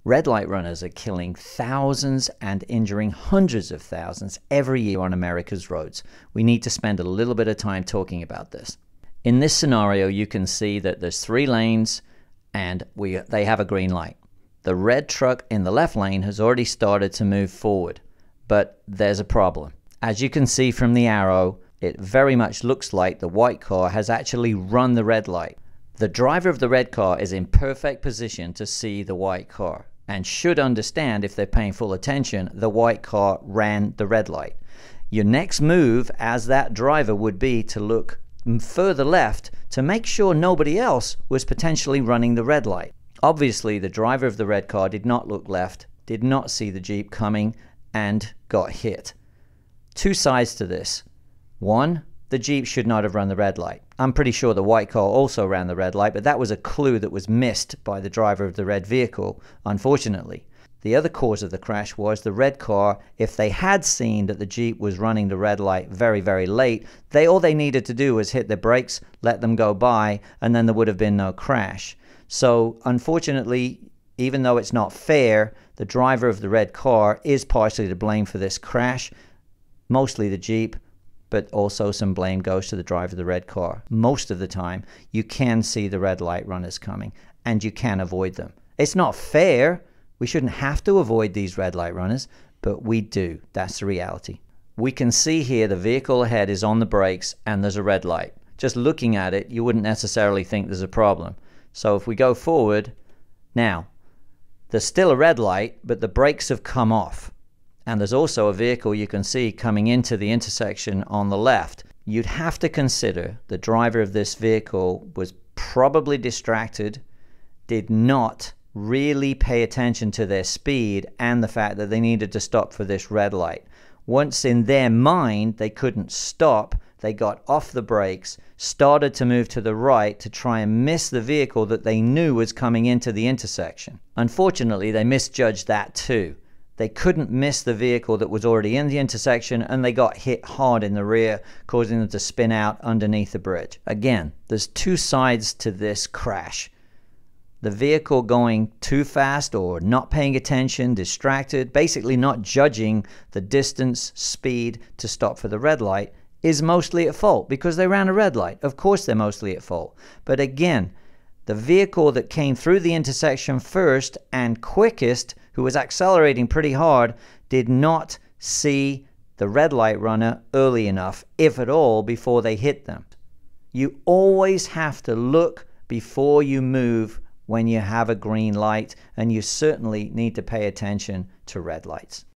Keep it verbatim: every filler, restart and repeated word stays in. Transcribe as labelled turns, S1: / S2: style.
S1: Red light runners are killing thousands and injuring hundreds of thousands every year on America's roads. We need to spend a little bit of time talking about this. In this scenario, you can see that there's three lanes and we they have a green light. The red truck in the left lane has already started to move forward, but there's a problem. As you can see from the arrow, it very much looks like the white car has actually run the red light. The driver of the red car is in perfect position to see the white car and should understand, if they're paying full attention, the white car ran the red light. Your next move as that driver would be to look further left to make sure nobody else was potentially running the red light. Obviously, the driver of the red car did not look left, did not see the Jeep coming, and got hit. Two sides to this. One, the Jeep should not have run the red light. I'm pretty sure the white car also ran the red light, but that was a clue that was missed by the driver of the red vehicle, unfortunately. The other cause of the crash was the red car. If they had seen that the Jeep was running the red light very, very late, they all they needed to do was hit the brakes, let them go by, and then there would have been no crash. So, unfortunately, even though it's not fair, the driver of the red car is partially to blame for this crash, mostly the Jeep, but also some blame goes to the driver of the red car. Most of the time, you can see the red light runners coming, and you can avoid them. It's not fair. We shouldn't have to avoid these red light runners, but we do. That's the reality. We can see here the vehicle ahead is on the brakes, and there's a red light. Just looking at it, you wouldn't necessarily think there's a problem. So if we go forward, now, there's still a red light, but the brakes have come off. And there's also a vehicle you can see coming into the intersection on the left. You'd have to consider the driver of this vehicle was probably distracted, did not really pay attention to their speed and the fact that they needed to stop for this red light. Once in their mind they couldn't stop, they got off the brakes, started to move to the right to try and miss the vehicle that they knew was coming into the intersection. Unfortunately, they misjudged that too. They couldn't miss the vehicle that was already in the intersection, and they got hit hard in the rear, causing them to spin out underneath the bridge. Again, there's two sides to this crash. The vehicle going too fast or not paying attention, distracted, basically not judging the distance, speed to stop for the red light is mostly at fault because they ran a red light. Of course they're mostly at fault. But again, the vehicle that came through the intersection first and quickest, who was accelerating pretty hard, did not see the red light runner early enough, if at all, before they hit them. You always have to look before you move when you have a green light, and you certainly need to pay attention to red lights.